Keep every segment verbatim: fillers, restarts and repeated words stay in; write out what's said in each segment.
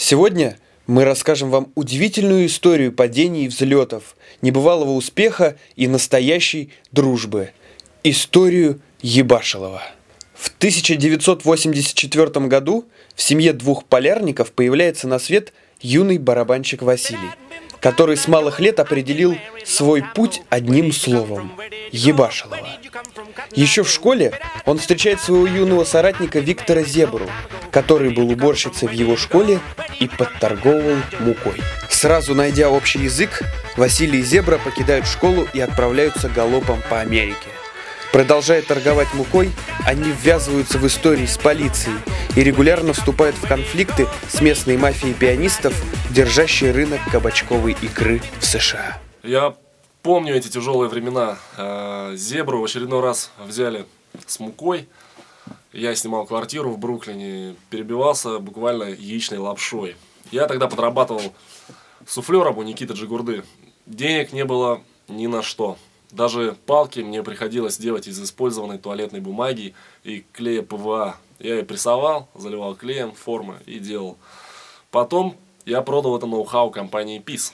Сегодня мы расскажем вам удивительную историю падений и взлетов, небывалого успеха и настоящей дружбы. Историю Ебашилова. В тысяча девятьсот восемьдесят четвёртом году в семье двух полярников появляется на свет юный барабанщик Василий, который с малых лет определил свой путь одним словом – Ебашилова. Еще в школе он встречает своего юного соратника Виктора Зебру, который был уборщицей в его школе и подторговывал мукой. Сразу найдя общий язык, Василий и Зебра покидают школу и отправляются галопом по Америке. Продолжая торговать мукой, они ввязываются в истории с полицией и регулярно вступают в конфликты с местной мафией пианистов, держащей рынок кабачковой икры в США. Я помню эти тяжелые времена. Зебру в очередной раз взяли с мукой. Я снимал квартиру в Бруклине, перебивался буквально яичной лапшой. Я тогда подрабатывал суфлером у Никиты Джигурды. Денег не было ни на что. Даже палки мне приходилось делать из использованной туалетной бумаги и клея ПВА. Я ее прессовал, заливал клеем формы и делал. Потом я продал это ноу-хау компании ПИС.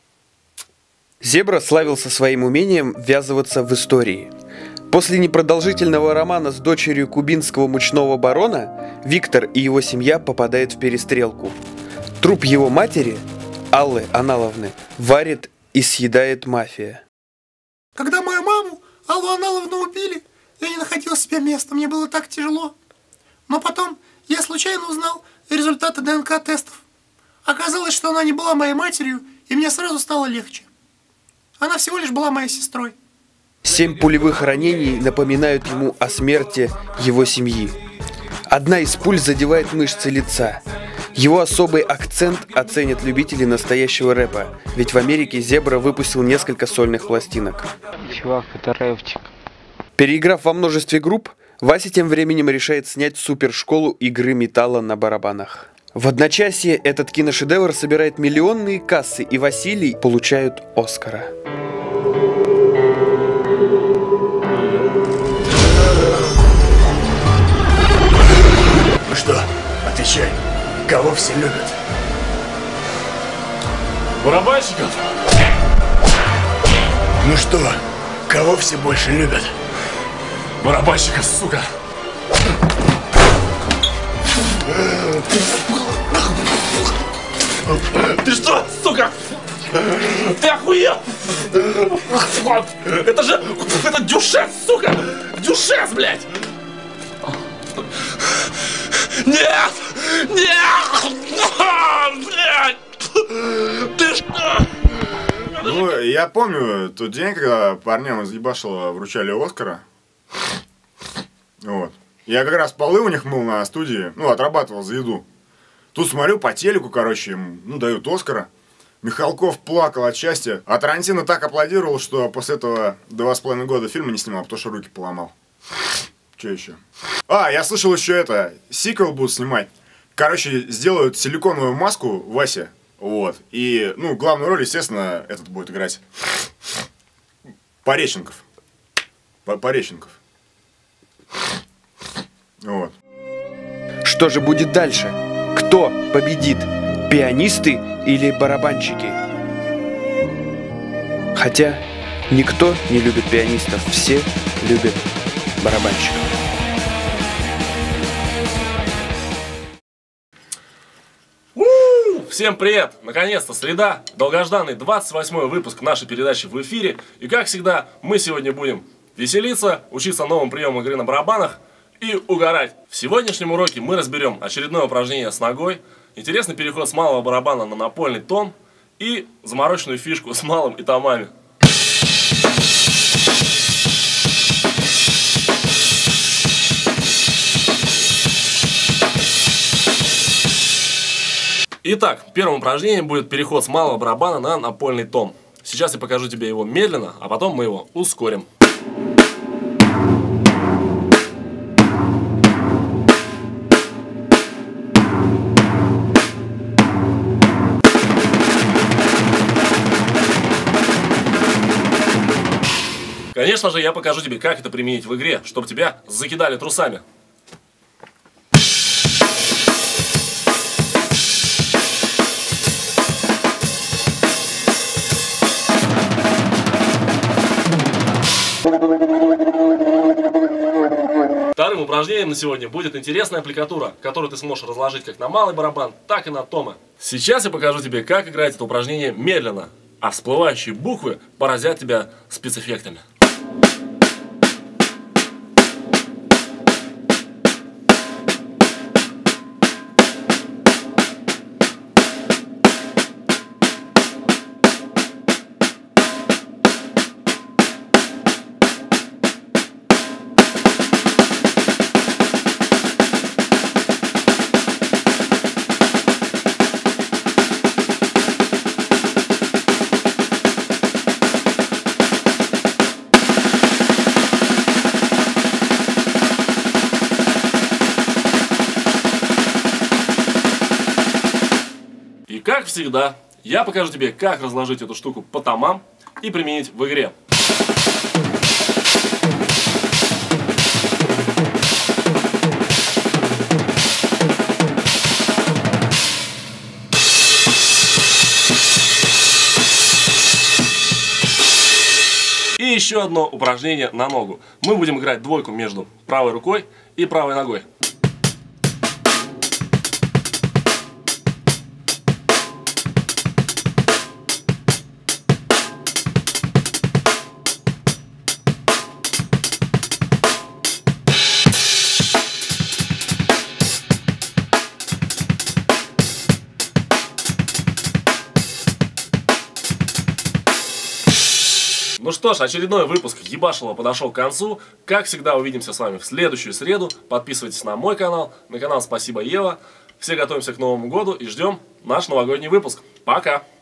Зебра славился своим умением ввязываться в истории. После непродолжительного романа с дочерью кубинского мучного барона Виктор и его семья попадают в перестрелку. Труп его матери, Аллы Аналовны, варит и съедает мафия. Когда мою маму, Аллу Аналовну, убили, я не находил себе места, мне было так тяжело. Но потом я случайно узнал результаты ДНК-тестов. Оказалось, что она не была моей матерью, и мне сразу стало легче. Она всего лишь была моей сестрой. Семь пулевых ранений напоминают ему о смерти его семьи. Одна из пуль задевает мышцы лица. Его особый акцент оценят любители настоящего рэпа, ведь в Америке Зебра выпустил несколько сольных пластинок. Чувак, это рэпчик. Переиграв во множестве групп, Вася тем временем решает снять супершколу игры металла на барабанах. В одночасье этот киношедевр собирает миллионные кассы, и Василий получает Оскара. Ну что, отвечай. Кого все любят? Барабанщиков? Ну что, кого все больше любят? Барабанщиков, сука! Ты что, сука? Ты охуел? Это же... Это Дюшес, сука! Дюшес, блядь! Нет! Нет! Блядь! Ты что? Ну, я помню тот день, когда парням из Ебашилова вручали Оскара. Вот. Я как раз полы у них мыл на студии, ну, отрабатывал за еду. Тут смотрю по телеку, короче, им, ну, дают Оскара. Михалков плакал от счастья, а Тарантино так аплодировал, что после этого два с половиной года фильма не снимал, потому что руки поломал. Что еще? А, я слышал еще это, сиквел будут снимать. Короче, сделают силиконовую маску Васе. Вот. И, ну, главную роль, естественно, этот будет играть Пореченков. Пореченков. Вот. Что же будет дальше? Кто победит? Пианисты или барабанщики? Хотя никто не любит пианистов, все любят барабанщиков. Всем привет! Наконец-то среда, долгожданный двадцать восьмой выпуск нашей передачи в эфире. И как всегда, мы сегодня будем веселиться, учиться новым приемам игры на барабанах и угорать. В сегодняшнем уроке мы разберем очередное упражнение с ногой, интересный переход с малого барабана на напольный тон и замороченную фишку с малым и томами. Итак, первым упражнением будет переход с малого барабана на напольный тон. Сейчас я покажу тебе его медленно, а потом мы его ускорим. Конечно же, я покажу тебе, как это применить в игре, чтобы тебя закидали трусами. упражнением на сегодня будет интересная аппликатура, которую ты сможешь разложить как на малый барабан, так и на томы. Сейчас я покажу тебе, как играть это упражнение медленно, а всплывающие буквы поразят тебя спецэффектами. И как всегда, я покажу тебе, как разложить эту штуку по томам и применить в игре. И еще одно упражнение на ногу. Мы будем играть двойку между правой рукой и правой ногой. Ну что ж, очередной выпуск Ебашилова подошел к концу. Как всегда, увидимся с вами в следующую среду. Подписывайтесь на мой канал, на канал Спасибо Ева. Все готовимся к Новому году и ждем наш новогодний выпуск. Пока!